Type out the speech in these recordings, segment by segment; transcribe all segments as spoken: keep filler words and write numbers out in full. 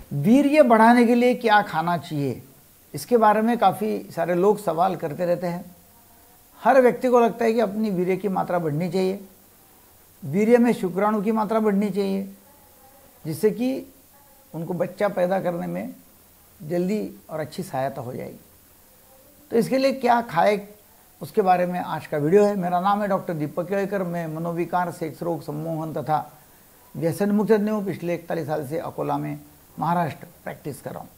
वीर्य बढ़ाने के लिए क्या खाना चाहिए, इसके बारे में काफ़ी सारे लोग सवाल करते रहते हैं। हर व्यक्ति को लगता है कि अपनी वीर्य की मात्रा बढ़नी चाहिए, वीर्य में शुक्राणु की मात्रा बढ़नी चाहिए, जिससे कि उनको बच्चा पैदा करने में जल्दी और अच्छी सहायता हो जाएगी। तो इसके लिए क्या खाए, उसके बारे में आज का वीडियो है। मेरा नाम है डॉक्टर दीपक केळकर। मैं मनोविकार, सेक्स रोग, सम्मोहन तथा व्यसन मुक्त तज्ञ हूँ। पिछले इकतालीस साल से अकोला में महाराष्ट्र प्रैक्टिस कर रहा हूँ।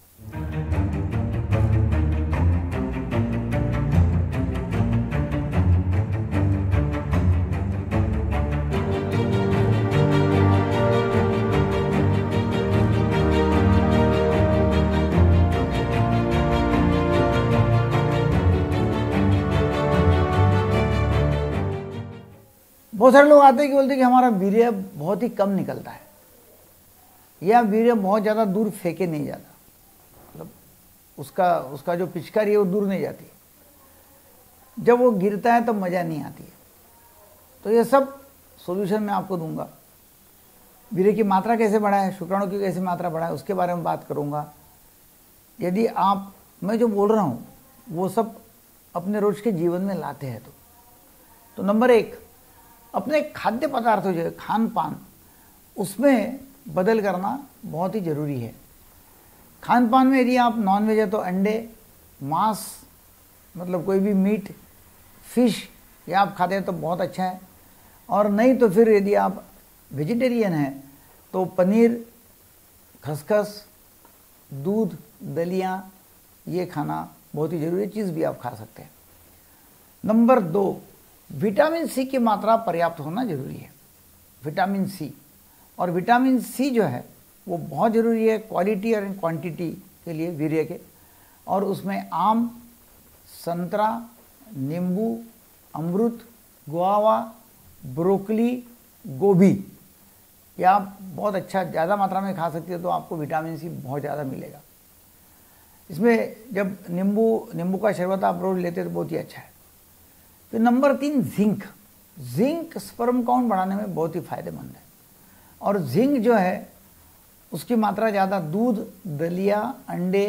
बहुत सारे लोग आते हैं कि बोलते हैं कि हमारा वीर्य बहुत ही कम निकलता है या वीर्य बहुत ज़्यादा दूर फेंके नहीं जाता, मतलब उसका उसका जो पिचकारी है वो दूर नहीं जाती, जब वो गिरता है तो मज़ा नहीं आती है। तो ये सब सॉल्यूशन मैं आपको दूंगा। वीर्य की मात्रा कैसे बढ़ाए, शुक्राणु की कैसे मात्रा बढ़ाए, उसके बारे में बात करूंगा। यदि आप मैं जो बोल रहा हूँ वो सब अपने रोज के जीवन में लाते हैं तो तो नंबर एक, अपने खाद्य पदार्थ जो है, खान पान, उसमें बदल करना बहुत ही ज़रूरी है। खान पान में यदि आप नॉन वेज है तो अंडे, मांस, मतलब कोई भी मीट, फिश ये आप खाते हैं तो बहुत अच्छा है। और नहीं तो फिर यदि आप वेजिटेरियन हैं तो पनीर, खसखस, दूध, दलियाँ ये खाना बहुत ही ज़रूरी चीज़ भी आप खा सकते हैं। नंबर दो, विटामिन सी की मात्रा पर्याप्त होना जरूरी है। विटामिन सी और विटामिन सी जो है वो बहुत ज़रूरी है क्वालिटी और क्वांटिटी के लिए वीर्य के। और उसमें आम, संतरा, नींबू, अमरूद, गुआवा, ब्रोकली, गोभी ये आप बहुत अच्छा ज़्यादा मात्रा में खा सकते हो तो आपको विटामिन सी बहुत ज़्यादा मिलेगा। इसमें जब नींबू नींबू का शरबत आप रोज लेते हैं तो बहुत ही अच्छा है। फिर नंबर तीन, जिंक। जिंक स्पर्म काउंट बढ़ाने में बहुत ही फायदेमंद है। और जिंक जो है उसकी मात्रा ज़्यादा दूध, दलिया, अंडे,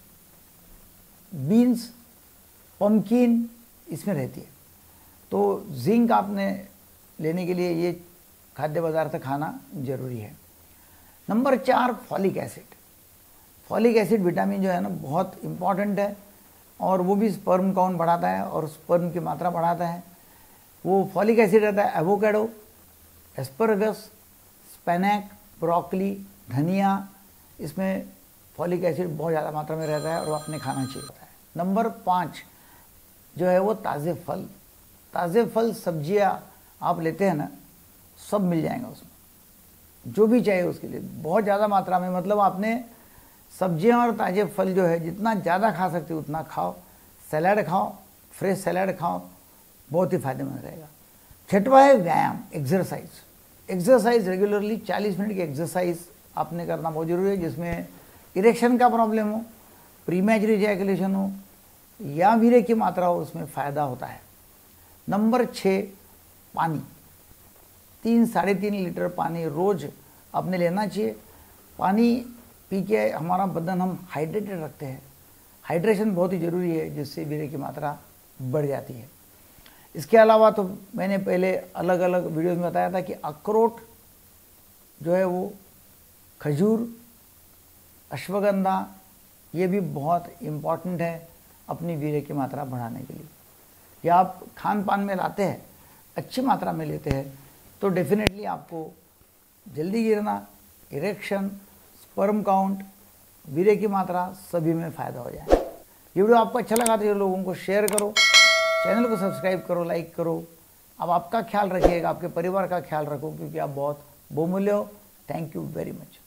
बीन्स, पम्पकिन इसमें रहती है। तो जिंक आपने लेने के लिए ये खाद्य पदार्थ खाना जरूरी है। नंबर चार, folic acid. Folic acid vitamin जो है ना बहुत इम्पॉर्टेंट है और वो भी स्पर्म काउंट बढ़ाता है और स्पर्म की मात्रा बढ़ाता है। वो फॉलिक एसिड रहता है एवोकाडो, एस्परगस, स्पेनैक, ब्रोकली, धनिया, इसमें फॉलिक एसिड बहुत ज़्यादा मात्रा में रहता है और वो अपने खाना चाहिए होता है। नंबर पाँच जो है वो ताज़े फल। ताज़े फल, सब्जियां आप लेते हैं ना, सब मिल जाएंगे उसमें, जो भी चाहिए उसके लिए बहुत ज़्यादा मात्रा में। मतलब आपने सब्जियां और ताज़े फल जो है जितना ज़्यादा खा सकते हो उतना खाओ। सैलाड खाओ, फ्रेश सैलाड खाओ, बहुत ही फायदेमंद रहेगा। छठवा है व्यायाम, एक्सरसाइज। एक्सरसाइज रेगुलरली चालीस मिनट की एक्सरसाइज आपने करना बहुत जरूरी है, जिसमें इरेक्शन का प्रॉब्लम हो, प्रीमैच्योर इजैकुलेशन हो या वीर्य की मात्रा हो, उसमें फ़ायदा होता है। नंबर छः, पानी। तीन साढ़े तीन लीटर पानी रोज़ आपने लेना चाहिए। पानी पी के हमारा बदन हम हाइड्रेटेड रखते हैं। हाइड्रेशन बहुत ही ज़रूरी है, जिससे वीर्य की मात्रा बढ़ जाती है। इसके अलावा तो मैंने पहले अलग अलग वीडियोस में बताया था कि अखरोट जो है वो, खजूर, अश्वगंधा ये भी बहुत इम्पॉर्टेंट है अपनी वीर्य की मात्रा बढ़ाने के लिए। या आप खान पान में लाते हैं, अच्छी मात्रा में लेते हैं तो डेफिनेटली आपको जल्दी गिरना, इरेक्शन, स्पर्म काउंट, वीर्य की मात्रा सभी में फ़ायदा हो जाए। ये वीडियो आपको अच्छा लगा तो ये लोगों को शेयर करो, चैनल को सब्सक्राइब करो, लाइक करो। अब आपका ख्याल रखिएगा, आपके परिवार का ख्याल रखो, क्योंकि आप बहुत बहुमूल्य हो। Thank you very much.